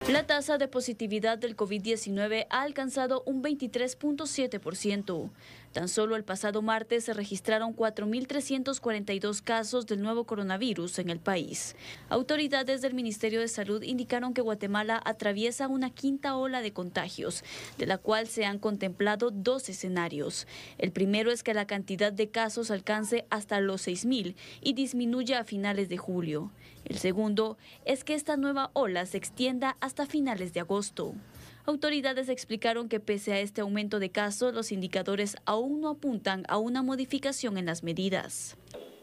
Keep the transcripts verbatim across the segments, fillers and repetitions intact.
La tasa de positividad del COVID diecinueve ha alcanzado un veintitrés punto siete por ciento. Tan solo el pasado martes se registraron cuatro mil trescientos cuarenta y dos casos del nuevo coronavirus en el país. Autoridades del Ministerio de Salud indicaron que Guatemala atraviesa una quinta ola de contagios, de la cual se han contemplado dos escenarios. El primero es que la cantidad de casos alcance hasta los seis mil y disminuya a finales de julio. El segundo es que esta nueva ola se extienda hasta finales de agosto. Autoridades explicaron que pese a este aumento de casos, los indicadores aún no apuntan a una modificación en las medidas.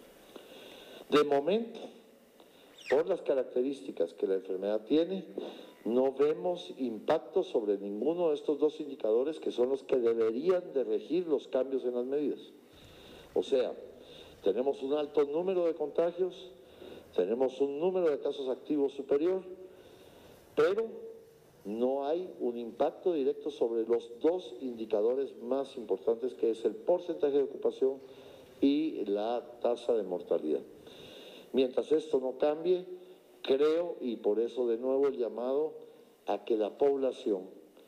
De momento, por las características que la enfermedad tiene, no vemos impacto sobre ninguno de estos dos indicadores que son los que deberían de regir los cambios en las medidas. O sea, tenemos un alto número de contagios, tenemos un número de casos activos superior, pero no hay un impacto directo sobre los dos indicadores más importantes, que es el porcentaje de ocupación y la tasa de mortalidad. Mientras esto no cambie, creo, y por eso de nuevo el llamado a que la población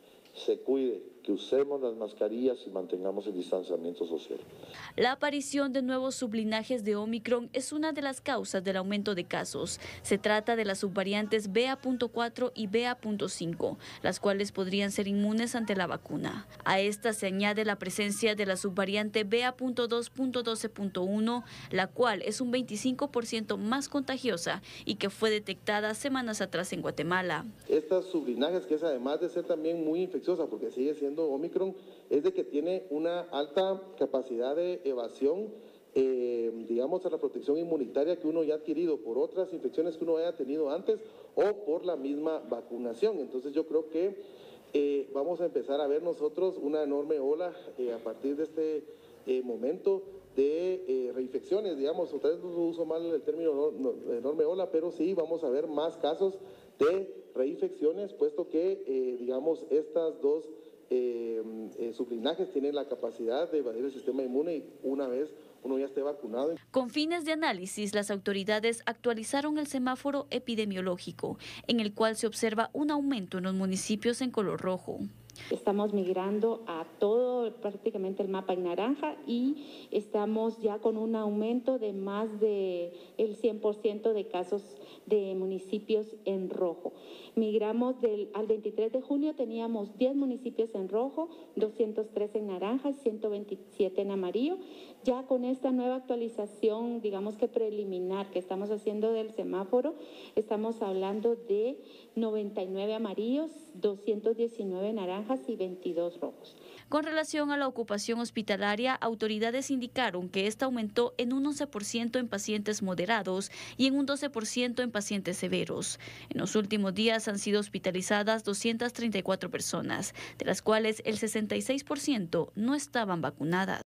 se cuide, que usemos las mascarillas y mantengamos el distanciamiento social. La aparición de nuevos sublinajes de Omicron es una de las causas del aumento de casos. Se trata de las subvariantes B A punto cuatro y B A punto cinco, las cuales podrían ser inmunes ante la vacuna. A esta se añade la presencia de la subvariante B A punto dos punto doce punto uno, la cual es un veinticinco por ciento más contagiosa y que fue detectada semanas atrás en Guatemala. Estas sublinajes, que es además de ser también muy infecciosa, porque sigue siendo Omicron, es de que tiene una alta capacidad de evasión, eh, digamos, a la protección inmunitaria que uno ya ha adquirido por otras infecciones que uno haya tenido antes o por la misma vacunación. Entonces yo creo que eh, vamos a empezar a ver nosotros una enorme ola eh, a partir de este eh, momento de eh, reinfecciones, digamos, otra vez no uso mal el término no, no, enorme ola, pero sí vamos a ver más casos de reinfecciones, puesto que, eh, digamos, estas dos Eh, eh, sublinajes tienen la capacidad de evadir el sistema inmune y una vez uno ya esté vacunado. Con fines de análisis, las autoridades actualizaron el semáforo epidemiológico, en el cual se observa un aumento en los municipios en color rojo. Estamos migrando a todo prácticamente el mapa en naranja y estamos ya con un aumento de más de el cien por ciento de casos de municipios en rojo. Migramos del, al veintitrés de julio teníamos diez municipios en rojo, doscientos tres en naranja y ciento veintisiete en amarillo. Ya con esta nueva actualización, digamos que preliminar que estamos haciendo del semáforo, estamos hablando de noventa y nueve amarillos, doscientos diecinueve naranjas y veintidós rojos. Con relación a la ocupación hospitalaria, autoridades indicaron que esta aumentó en un once por ciento en pacientes moderados y en un doce por ciento en pacientes severos. En los últimos días han sido hospitalizadas doscientas treinta y cuatro personas, de las cuales el sesenta y seis por ciento no estaban vacunadas.